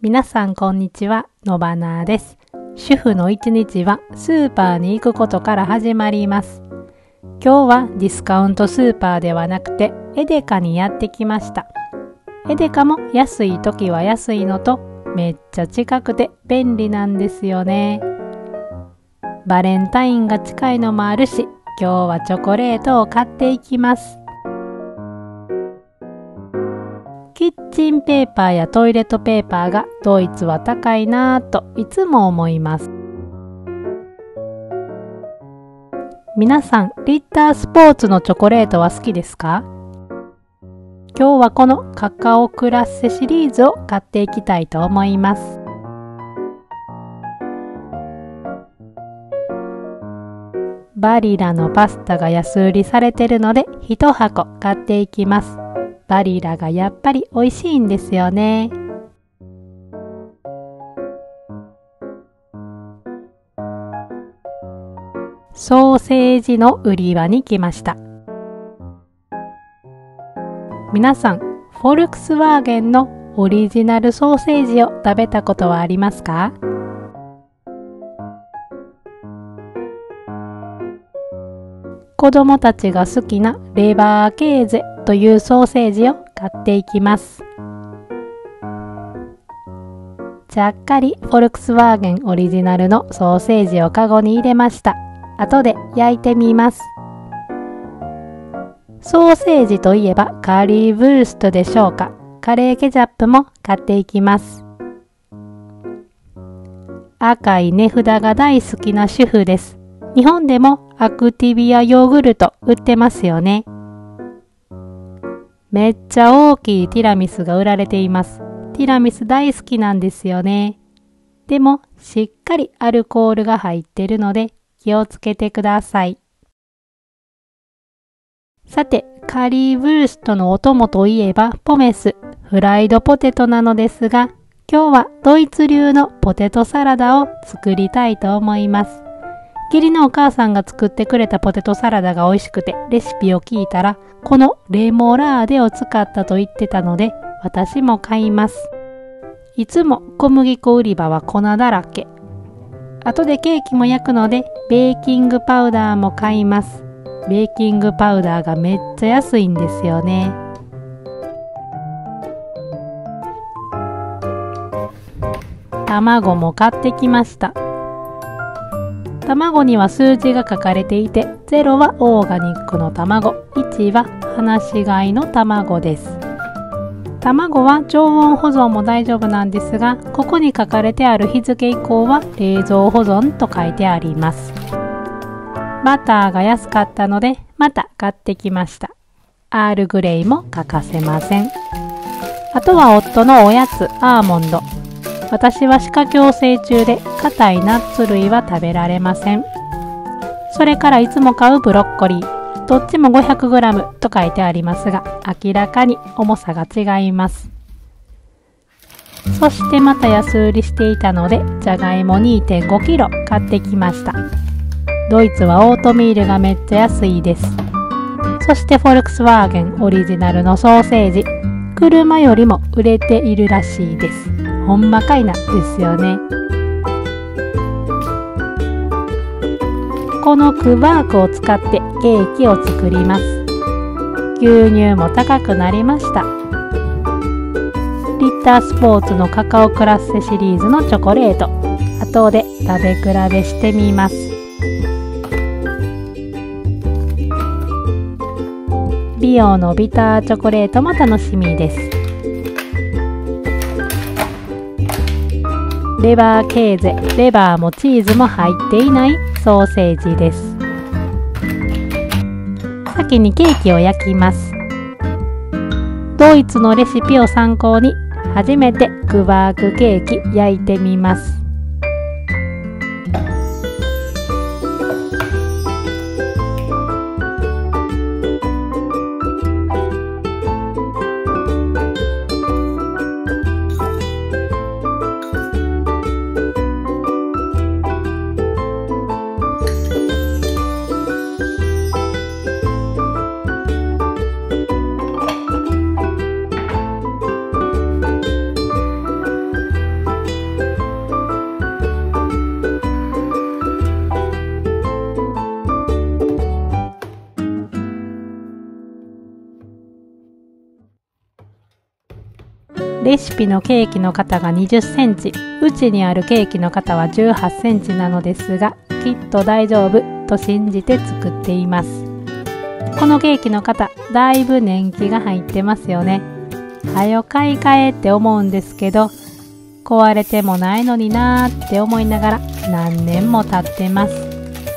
皆さんこんにちは、のばなです。主婦の一日はスーパーに行くことから始まります。今日はディスカウントスーパーではなくてエデカにやってきました。エデカも安い時は安いのとめっちゃ近くて便利なんですよね。バレンタインが近いのもあるし、今日はチョコレートを買っていきます。キッチンペーパーやトイレットペーパーがドイツは高いなぁといつも思います。皆さん、リッタースポーツのチョコレートは好きですか？今日はこのカカオクラッセシリーズを買っていきたいと思います。バリラのパスタが安売りされてるので1箱買っていきます。バリラがやっぱり美味しいんですよね。ソーセージの売り場に来ました。皆さん、フォルクスワーゲンのオリジナルソーセージを食べたことはありますか？子供たちが好きなレバーケーゼというソーセージを買っていきます。ちゃっかりフォルクスワーゲンオリジナルのソーセージをカゴに入れました。後で焼いてみます。ソーセージといえばカリーブルストでしょうか。カレーケチャップも買っていきます。赤い値札が大好きな主婦です。日本でもアクティビアヨーグルト売ってますよね。めっちゃ大きいティラミスが売られています。ティラミス大好きなんですよね。でもしっかりアルコールが入ってるので気をつけてください。さて、カリーブルストのお供といえばポメス、フライドポテトなのですが、今日はドイツ流のポテトサラダを作りたいと思います。義理のお母さんが作ってくれたポテトサラダが美味しくてレシピを聞いたら、このレモラーデを使ったと言ってたので、私も買います。いつも小麦粉売り場は粉だらけ。後でケーキも焼くので、ベーキングパウダーも買います。ベーキングパウダーがめっちゃ安いんですよね。卵も買ってきました。卵には数字が書かれていて、0はオーガニックの卵、1は放し飼いの卵です。卵は常温保存も大丈夫なんですが、ここに書かれてある日付以降は冷蔵保存と書いてあります。バターが安かったので、また買ってきました。アールグレイも欠かせません。あとは夫のおやつ、アーモンド。私は歯科矯正中で硬いナッツ類は食べられません。それからいつも買うブロッコリー。どっちも 500g と書いてありますが、明らかに重さが違います。そしてまた安売りしていたので、じゃがいも 2.5kg 買ってきました。ドイツはオートミールがめっちゃ安いです。そしてフォルクスワーゲンオリジナルのソーセージ。車よりも売れているらしいです。ほんまかいなですよね。このクバークを使ってケーキを作ります。牛乳も高くなりました。リッタースポーツのカカオクラッセシリーズのチョコレート。後で食べ比べしてみます。ビオのビターチョコレートも楽しみです。レバーケーゼ、レバーもチーズも入っていないソーセージです。先にケーキを焼きます。ドイツのレシピを参考に初めてクバークケーキ焼いてみます。 レシピのケーキの型が20センチ、うちにあるケーキの型は18センチなのですが、きっと大丈夫と信じて作っています。このケーキの型、だいぶ年季が入ってますよね。はよ買い替えって思うんですけど、壊れてもないのになーって思いながら何年も経ってます。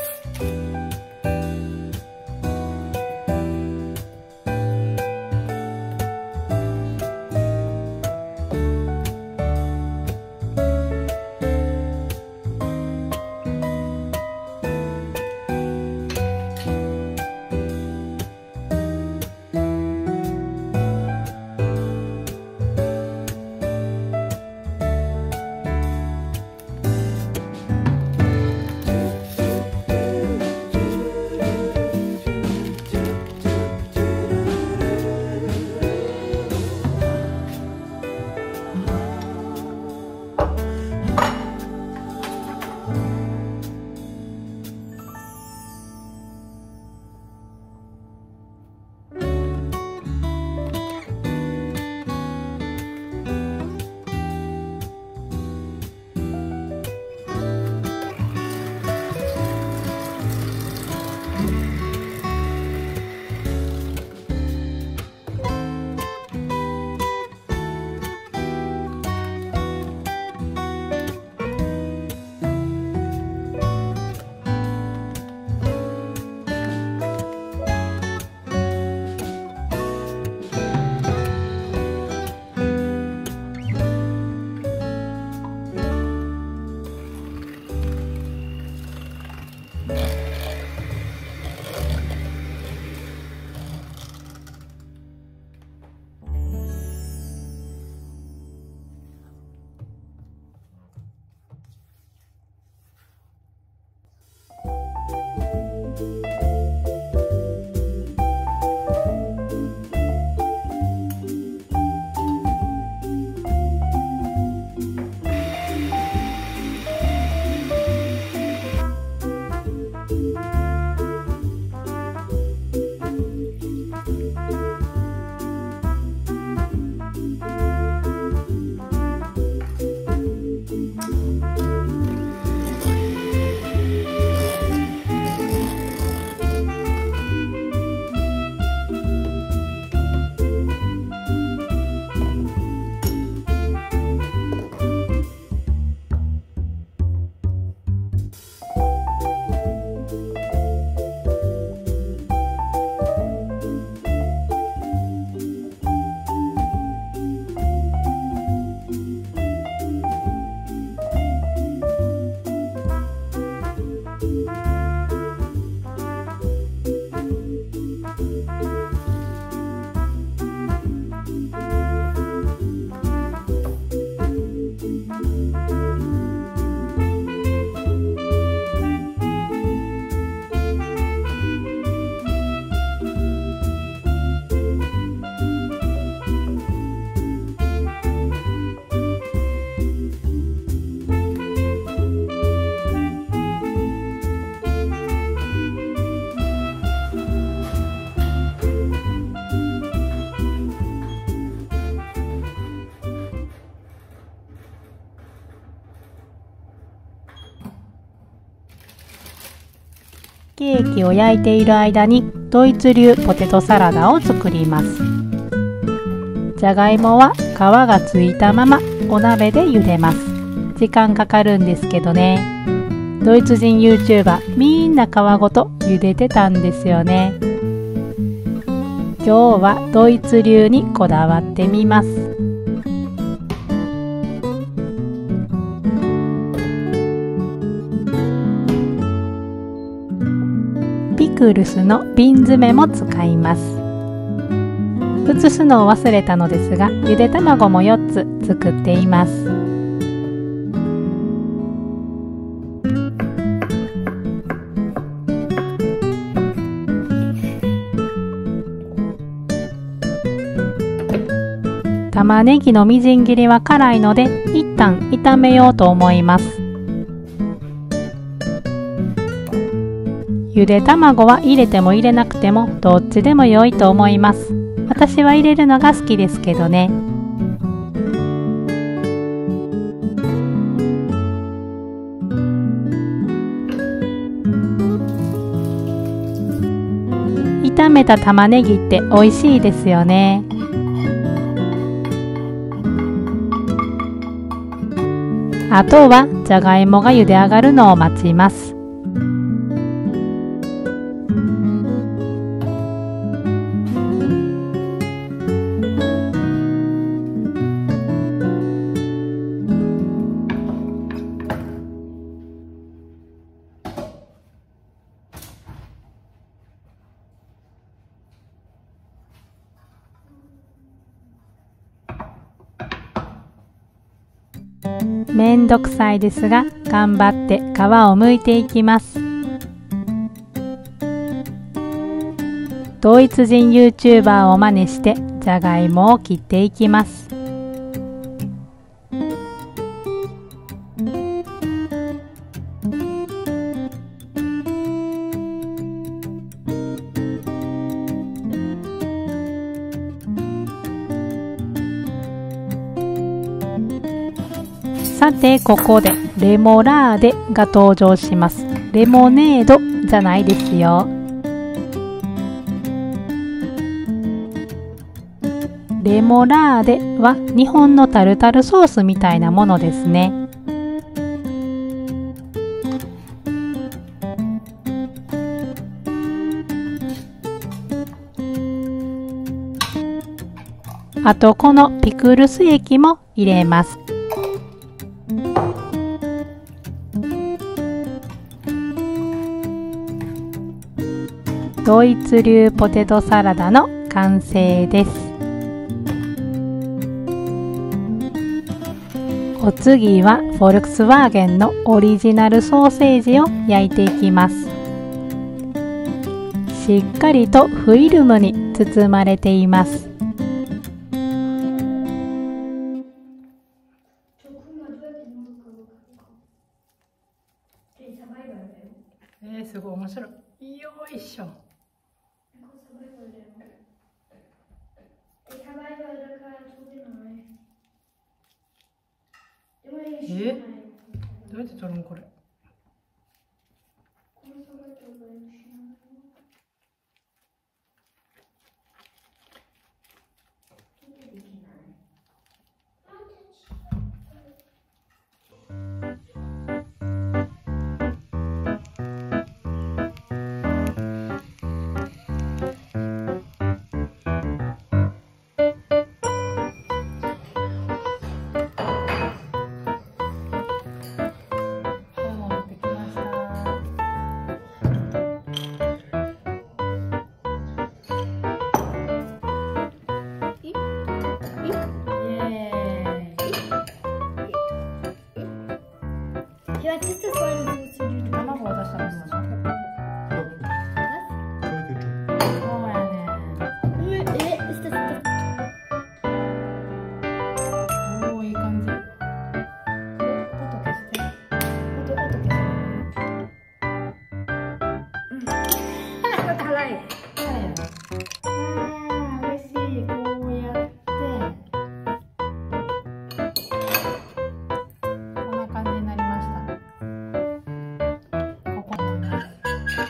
ケーキを焼いている間にドイツ流ポテトサラダを作ります。じゃがいもは皮がついたままお鍋で茹でます。時間かかるんですけどね。ドイツ人 YouTuber みんな皮ごと茹でてたんですよね。今日はドイツ流にこだわってみます。ピクルスの瓶詰めも使います。移すのを忘れたのですが、ゆで卵も4つ作っています。玉ねぎのみじん切りは辛いので、一旦炒めようと思います。ゆで卵は入れても入れなくてもどっちでも良いと思います。私は入れるのが好きですけどね。 炒めた玉ねぎって美味しいですよね。あとはじゃがいもが茹で上がるのを待ちます。めんどくさいですが頑張って皮を剥いていきます。ドイツ人 YouTuber を真似してじゃがいもを切っていきます。さてここでレモラーデが登場します。レモネードじゃないですよ。レモラーデは日本のタルタルソースみたいなものですね。あとこのピクルス液も入れます。ドイツ流ポテトサラダの完成です。お次はフォルクスワーゲンのオリジナルソーセージを焼いていきます。しっかりとフィルムに包まれています。すごい面白い。よいしょ。どうやって撮るのこれ。 Was ist das für eine Soße, die du Mama wollte das dann machen. Ist das? Oh, いい感じ。音消して。音消して。 辛い。 辛いよね。嬉しい。こうやって。こんな感じになりました。ここになります。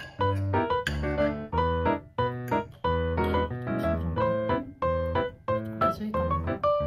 薄いかな。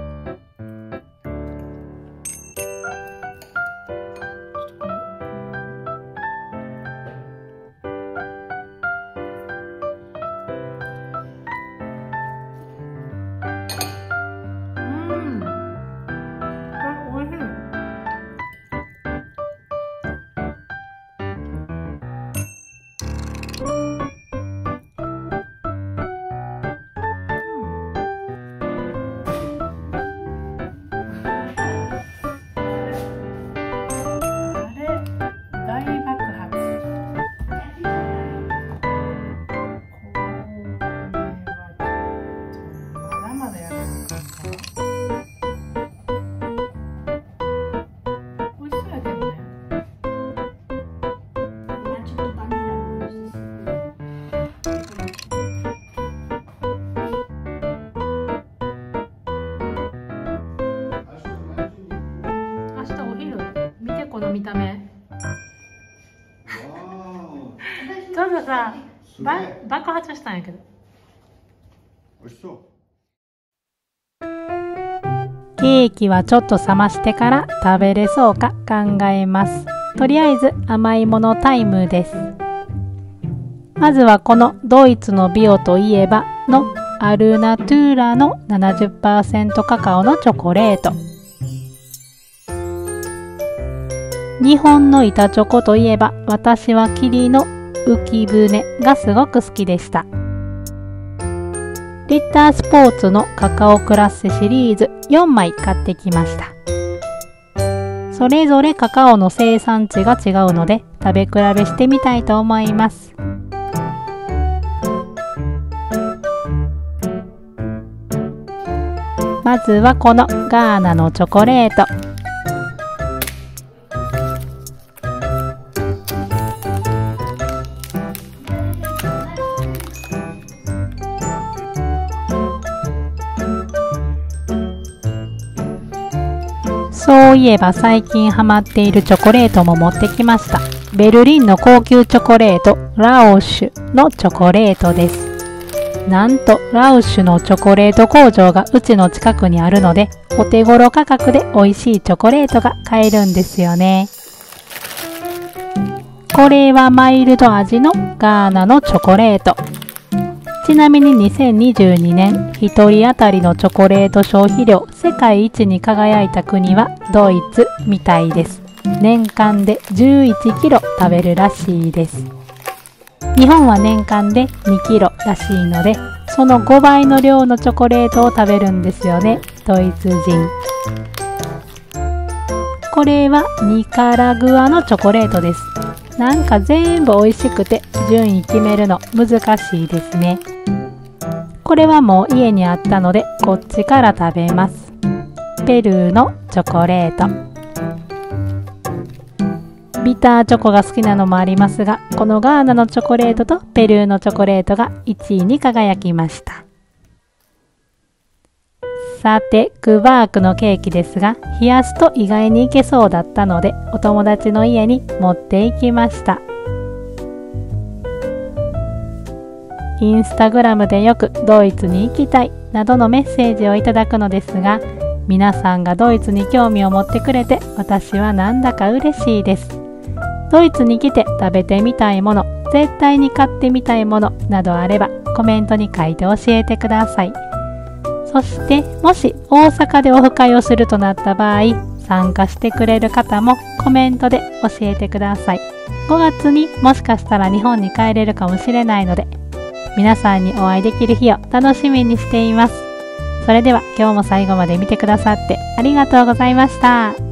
見た目ちょっとさ爆発したんやけど。 美味しそう。 ケーキはちょっと冷ましてから食べれそうか考えます。とりあえず甘いものタイムです。まずはこのドイツのビオといえばのアルナトゥーラの 70% カカオのチョコレート。日本の板チョコといえば私は霧の浮き舟がすごく好きでした。リッタースポーツのカカオクラッセシリーズ4枚買ってきました。それぞれカカオの生産地が違うので食べ比べしてみたいと思います。まずはこのガーナのチョコレート。そういえば最近ハマっているチョコレートも持ってきました。ベルリンの高級チョコレートラオッシュのチョコレートです。なんとラオッシュのチョコレート工場がうちの近くにあるので、お手頃価格で美味しいチョコレートが買えるんですよね。これはマイルド味のガーナのチョコレート。ちなみに2022年1人当たりのチョコレート消費量世界一に輝いた国はドイツみたいです。年間で11キロ食べるらしいです。日本は年間で2キロらしいので、その5倍の量のチョコレートを食べるんですよね、ドイツ人。これはニカラグアのチョコレートです。なんか全部美味しくて順位決めるの難しいですね。これはもう家にあったのでこっちから食べます。ペルーのチョコレート。ビターチョコが好きなのもありますが、このガーナのチョコレートとペルーのチョコレートが1位に輝きました。さて、クバークのケーキですが、冷やすと意外にいけそうだったので、お友達の家に持っていきました。インスタグラムでよくドイツに行きたいなどのメッセージをいただくのですが、皆さんがドイツに興味を持ってくれて、私はなんだか嬉しいです。ドイツに来て食べてみたいもの、絶対に買ってみたいものなどあればコメントに書いて教えてください。そしてもし大阪でオフ会をするとなった場合、参加してくれる方もコメントで教えてください。5月にもしかしたら日本に帰れるかもしれないので、皆さんにお会いできる日を楽しみにしています。それでは今日も最後まで見てくださってありがとうございました。